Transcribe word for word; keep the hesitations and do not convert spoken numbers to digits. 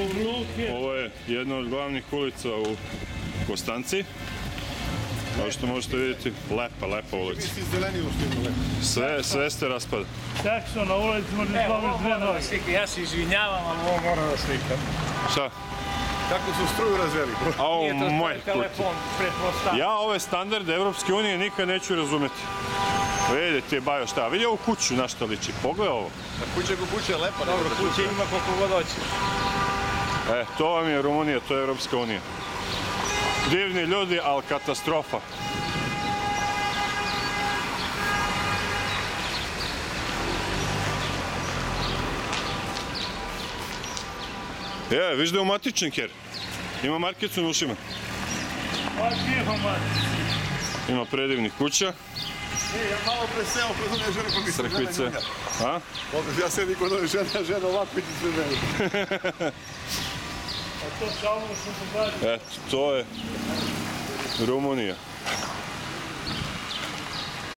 Ovo je jedna od glavnih ulica u Konstanci. Kao što možete vidjeti, lepa, lepa ulica. Sve, sve ste raspada. Tekso na ulici može izloviti dve noge. Ja se izvinjavam, ali ovo moram da slikam. Šta? Kako su struju razveli? A ovo moj put. Telefon pretpostavljam. Ja ove standarde Evropske unije nikad neću razumeti. Vidite, Bajo, šta? Vidi ovu kuću na šta liči. Pogledaj ovo. Kuća ko kuća je lepa. Dobro, kuće ima koliko god hoće. E, to vam je Rumunija, to je Evropska unija. Divni ljudi, ali katastrofa. Je, viš da je umatičen ker. Ima markicu na ušima. Pa tiho, man. Ima predivnih kuća. E, ja malo preseo kod one žene pa mi se žena Crkvice. njulja. A? Ovdje ja sedim kod one žene, a žena ovako vidi sve žene. A to samo što se kaže. Eto, to je Rumunija.